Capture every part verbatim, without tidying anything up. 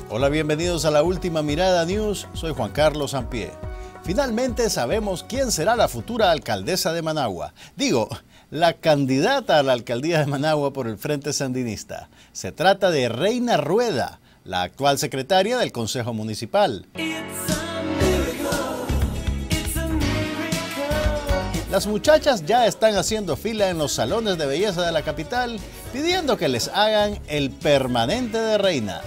Hola, bienvenidos a la Última Mirada News. Soy Juan Carlos Sampié. Finalmente sabemos quién será la futura alcaldesa de Managua. Digo, la candidata a la alcaldía de Managua por el Frente Sandinista. Se trata de Reina Rueda, la actual secretaria del Consejo Municipal. Las muchachas ya están haciendo fila en los salones de belleza de la capital, pidiendo que les hagan el permanente de reina.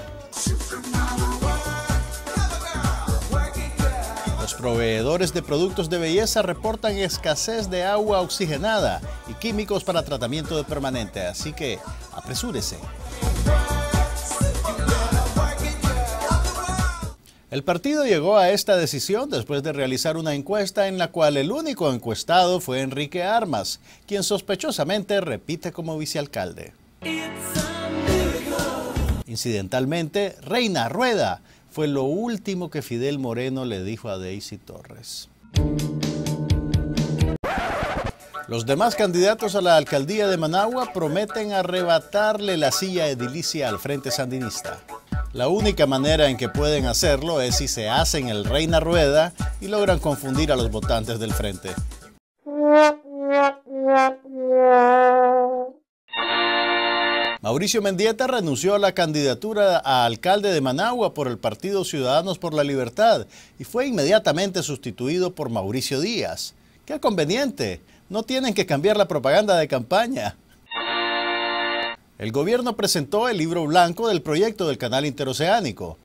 Los proveedores de productos de belleza reportan escasez de agua oxigenada y químicos para tratamiento de permanente, así que apresúrese. El partido llegó a esta decisión después de realizar una encuesta en la cual el único encuestado fue Enrique Armas, quien sospechosamente repite como vicealcalde. Incidentalmente, Reina Rueda fue lo último que Fidel Moreno le dijo a Daisy Torres. Los demás candidatos a la alcaldía de Managua prometen arrebatarle la silla edilicia al Frente Sandinista. La única manera en que pueden hacerlo es si se hacen el Reina Rueda y logran confundir a los votantes del Frente. Mauricio Mendieta renunció a la candidatura a alcalde de Managua por el partido Ciudadanos por la Libertad y fue inmediatamente sustituido por Mauricio Díaz. ¡Qué conveniente! No tienen que cambiar la propaganda de campaña. El gobierno presentó el libro blanco del proyecto del Canal Interoceánico.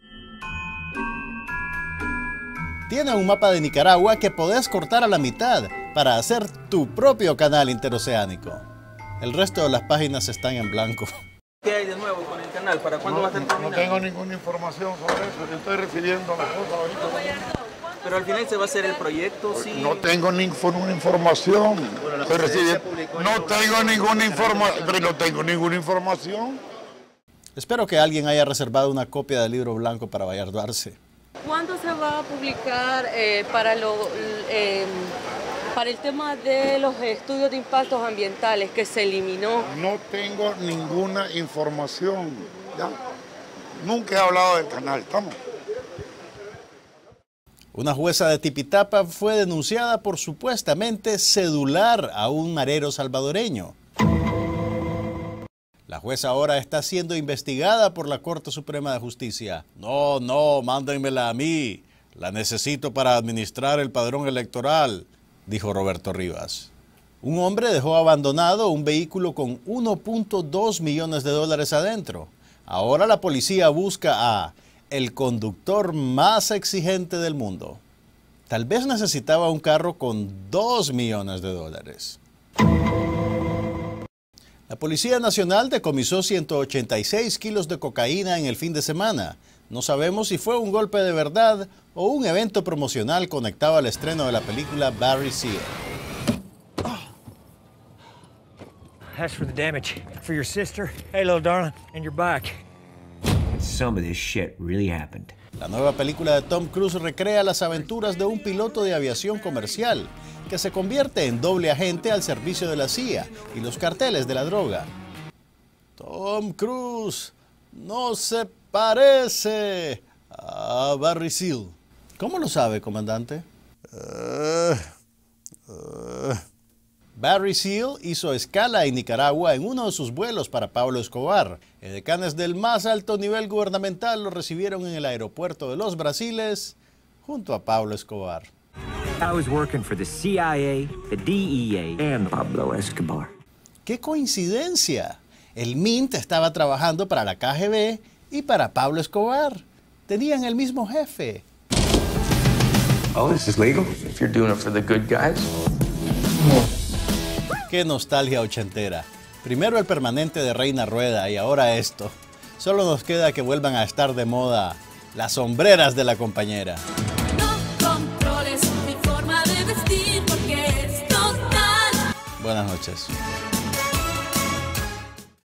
Tiene un mapa de Nicaragua que podés cortar a la mitad para hacer tu propio canal interoceánico. El resto de las páginas están en blanco. ¿Qué hay de nuevo con el canal? ¿Para cuándo no, va a estar terminado? No tengo ninguna información sobre eso. Yo estoy recibiendo las cosas ahorita. Pero al final se va a hacer el proyecto, sí. No tengo ninguna información. Bueno, estoy recibiendo... No tengo ninguna información. Pero no tengo ninguna información. Espero que alguien haya reservado una copia del libro blanco para Vallardarse. ¿Cuándo se va a publicar eh, para lo... Eh, Para el tema de los estudios de impactos ambientales que se eliminó? No tengo ninguna información. ¿Ya? Nunca he hablado del canal, ¿estamos? Una jueza de Tipitapa fue denunciada por supuestamente cedular a un marero salvadoreño. La jueza ahora está siendo investigada por la Corte Suprema de Justicia. No, no, mándenmela a mí. La necesito para administrar el padrón electoral, dijo Roberto Rivas. Un hombre dejó abandonado un vehículo con uno punto dos millones de dólares adentro. Ahora la policía busca a el conductor más exigente del mundo. Tal vez necesitaba un carro con dos millones de dólares. La Policía Nacional decomisó ciento ochenta y seis kilos de cocaína en el fin de semana. No sabemos si fue un golpe de verdad o un evento promocional conectado al estreno de la película Barry Seal. That's for the damage. For your sister, hey little darling, and your back. Some of this shit really happened. La nueva película de Tom Cruise recrea las aventuras de un piloto de aviación comercial que se convierte en doble agente al servicio de la C I A y los carteles de la droga. Tom Cruise no se parece a Barry Seal. ¿Cómo lo sabe, comandante? Uh, uh. Barry Seal hizo escala en Nicaragua en uno de sus vuelos para Pablo Escobar. Edecanes del más alto nivel gubernamental lo recibieron en el aeropuerto de Los Brasiles junto a Pablo Escobar. I was working for the C I A, the D E A, and Pablo Escobar. ¡Qué coincidencia! El Mint estaba trabajando para la K G B y para Pablo Escobar. Tenían el mismo jefe. Oh, this is legal if you're doing it for the good guys. ¡Qué nostalgia ochentera! Primero el permanente de Reina Rueda y ahora esto. Solo nos queda que vuelvan a estar de moda las sombreras de la compañera. No controles mi forma de vestir porque es total. Buenas noches.